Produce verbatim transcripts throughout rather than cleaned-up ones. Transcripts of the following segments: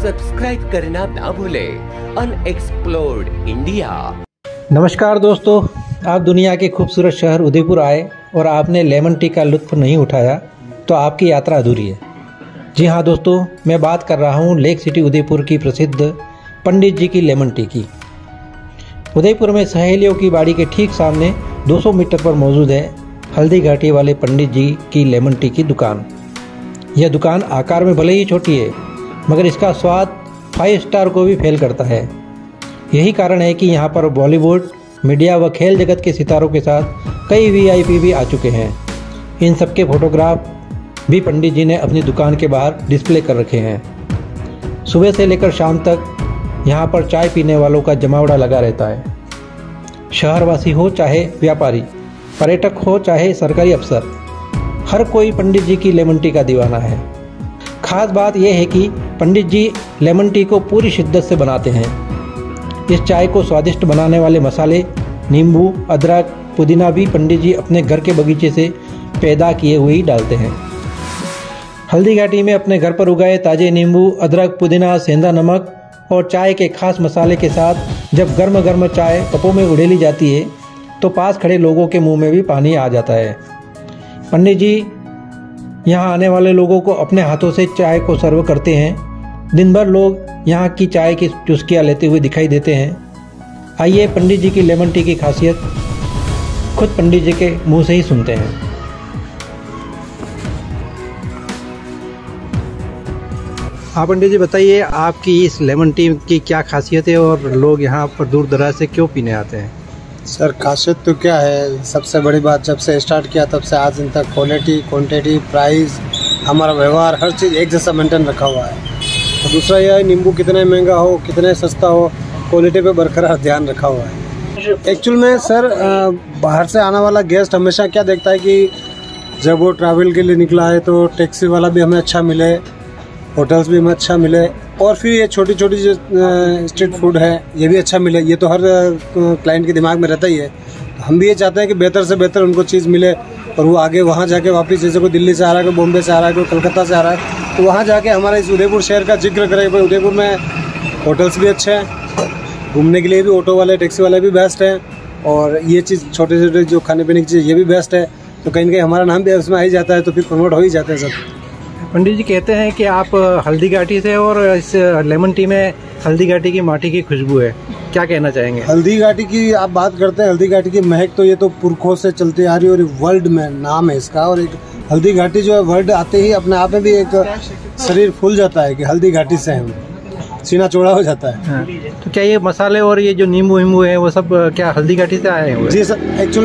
Subscribe करना ना भूलें अनएक्सप्लोर्ड इंडिया। नमस्कार दोस्तों, आप दुनिया के खूबसूरत शहर उदयपुर आए और आपने लेमन टी का लुत्फ नहीं उठाया तो आपकी यात्रा अधूरी है। जी हाँ दोस्तों, मैं बात कर रहा हूँ लेक सिटी उदयपुर की प्रसिद्ध पंडित जी की लेमन टी की। उदयपुर में सहेलियों की बाड़ी के ठीक सामने दो सौ मीटर पर मौजूद है हल्दी घाटी वाले पंडित जी की लेमन टी की दुकान। यह दुकान आकार में भले ही छोटी है, मगर इसका स्वाद फाइव स्टार को भी फेल करता है। यही कारण है कि यहाँ पर बॉलीवुड, मीडिया व खेल जगत के सितारों के साथ कई वीआईपी भी आ चुके हैं। इन सबके फोटोग्राफ भी पंडित जी ने अपनी दुकान के बाहर डिस्प्ले कर रखे हैं। सुबह से लेकर शाम तक यहाँ पर चाय पीने वालों का जमावड़ा लगा रहता है। शहरवासी हो चाहे व्यापारी, पर्यटक हो चाहे सरकारी अफसर, हर कोई पंडित जी की लेमन टी का दीवाना है। खास बात यह है कि पंडित जी लेमन टी को पूरी शिद्दत से बनाते हैं। इस चाय को स्वादिष्ट बनाने वाले मसाले, नींबू, अदरक, पुदीना भी पंडित जी अपने घर के बगीचे से पैदा किए हुए ही डालते हैं। हल्दी घाटी में अपने घर पर उगाए ताजे नींबू, अदरक, पुदीना, सेंधा नमक और चाय के खास मसाले के साथ जब गर्म गर्म चाय कपों में उड़ेली जाती है तो पास खड़े लोगों के मुंह में भी पानी आ जाता है। पंडित जी यहाँ आने वाले लोगों को अपने हाथों से चाय को सर्व करते हैं। दिन भर लोग यहाँ की चाय की चुस्कियाँ लेते हुए दिखाई देते हैं। आइए पंडित जी की लेमन टी की खासियत खुद पंडित जी के मुंह से ही सुनते हैं। हाँ पंडित जी, बताइए आपकी इस लेमन टी की क्या खासियत है और लोग यहाँ पर दूर दराज से क्यों पीने आते हैं? सर खासियत तो क्या है, सबसे बड़ी बात जब से स्टार्ट किया तब से आज दिन तक क्वालिटी, क्वांटिटी, प्राइस, हमारा व्यवहार, हर चीज़ एक जैसा मेंटेन रखा हुआ है। और दूसरा यह है, नींबू कितने महंगा हो, कितने सस्ता हो, क्वालिटी पे बरकरार ध्यान रखा हुआ है। एक्चुअल में सर बाहर से आने वाला गेस्ट हमेशा क्या देखता है कि जब वो ट्रैवल के लिए निकला है तो टैक्सी वाला भी हमें अच्छा मिले, होटल्स भी हमें अच्छा मिले, और फिर ये छोटी छोटी जो स्ट्रीट फूड है ये भी अच्छा मिले। ये तो हर क्लाइंट के दिमाग में रहता ही है। तो हम भी ये चाहते हैं कि बेहतर से बेहतर उनको चीज़ मिले और वो आगे वहाँ जाके वापस, जैसे कोई दिल्ली से आ रहा है, कोई बॉम्बे से आ रहा है, कोई कलकत्ता से आ रहा है, तो वहाँ जाके हमारे इस उदयपुर शहर का जिक्र करें। भाई उदयपुर में होटल्स भी अच्छे हैं, घूमने के लिए भी ऑटो वाले, टैक्सी वाले भी बेस्ट हैं, और ये चीज़ छोटे छोटे जो खाने पीने की चीज़ ये भी बेस्ट है। तो कहीं ना कहीं हमारा नाम भी उसमें आ ही जाता है, तो फिर प्रमोट हो ही जाते हैं सब। पंडित जी कहते हैं कि आप हल्दी घाटी से और इस लेमन टी में हल्दी घाटी की माटी की खुशबू है, क्या कहना चाहेंगे? हल्दी घाटी की आप बात करते हैं, हल्दी घाटी की महक तो ये तो पुरखों से चलती आ रही है और वर्ल्ड में नाम है इसका। और एक हल्दी घाटी जो है, वर्ल्ड आते ही अपने आप में भी एक शरीर फूल जाता है कि हल्दी घाटी से हम, सीना चौड़ा हो जाता है। हाँ। तो क्या ये मसाले और ये जो नींबू वींबू है वो सब क्या हल्दी घाटी से आए हुए? जी सर, एक्चुअल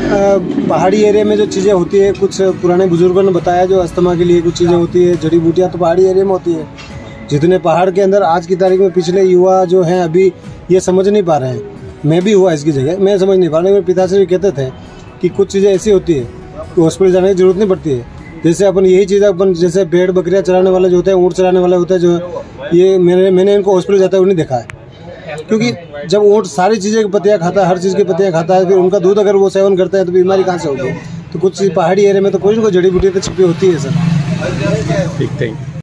में पहाड़ी एरिया में जो चीज़ें होती है, कुछ पुराने बुजुर्गों ने बताया, जो अस्थमा के लिए कुछ चीज़ें होती है, जड़ी बूटियाँ तो पहाड़ी एरिया में होती है। जितने पहाड़ के अंदर आज की तारीख में पिछले युवा जो हैं अभी ये समझ नहीं पा रहे हैं। मैं भी हुआ इसकी जगह, मैं समझ नहीं पा रहा। मेरे पिताश्री भी कहते थे कि कुछ चीज़ें ऐसी होती है कि हॉस्पिटल जाने की जरूरत नहीं पड़ती है। जैसे अपन यही चीज़ अपन, जैसे भेड़ बकरियाँ चराने वाले जो होते हैं, ऊँट चराने वाले होते हैं, जो ये मैंने मैंने इनको हॉस्पिटल जाता हुआ नहीं देखा है। क्योंकि जब ऊँट सारी चीज़ें की पत्तियाँ खाता है, हर चीज़ की पत्तियाँ खाता है, फिर उनका दूध अगर वो सेवन करता है तो बीमारी कहाँ से होगी? तो कुछ पहाड़ी एरिया में तो कोई ना कोई जड़ी बूटी तो छिपी होती है सर। ठीक, थैंक यू।